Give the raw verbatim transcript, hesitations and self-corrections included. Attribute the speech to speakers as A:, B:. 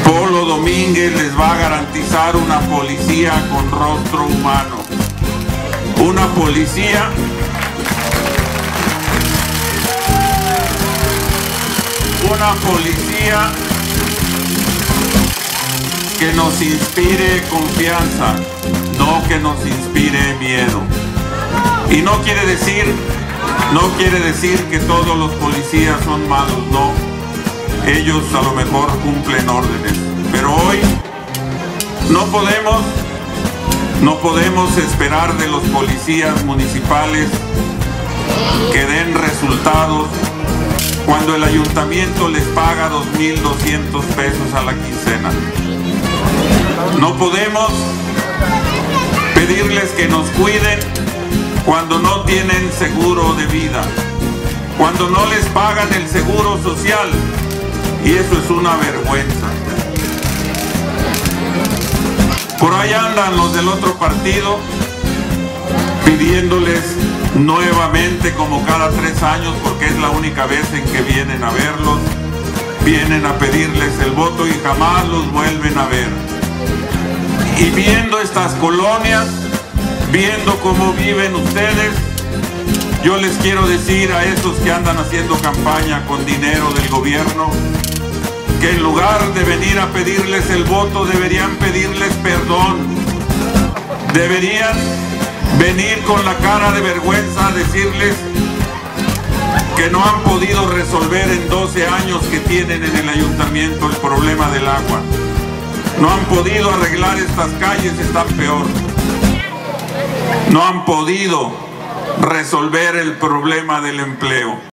A: Polo Domínguez les va a garantizar una policía con rostro humano. Una policía una policía que nos inspire confianza, no que nos inspire miedo. Y no quiere decir, no quiere decir que todos los policías son malos, no. Ellos a lo mejor cumplen órdenes, pero hoy no podemos, no podemos esperar de los policías municipales que den resultados cuando el ayuntamiento les paga dos mil doscientos pesos a la quincena. No podemos pedirles que nos cuiden cuando no tienen seguro de vida, cuando no les pagan el seguro social, y eso es una vergüenza. Por ahí andan los del otro partido pidiéndoles nuevamente, como cada tres años, porque es la única vez en que vienen a verlos, vienen a pedirles el voto y jamás los vuelven a ver. Y viendo estas colonias, viendo cómo viven ustedes, yo les quiero decir a esos que andan haciendo campaña con dinero del gobierno, que en lugar de venir a pedirles el voto, deberían pedirles perdón. Deberían venir con la cara de vergüenza a decirles que no han podido resolver en doce años que tienen en el ayuntamiento el problema del agua. No han podido arreglar estas calles, están peor. No han podido resolver el problema del empleo.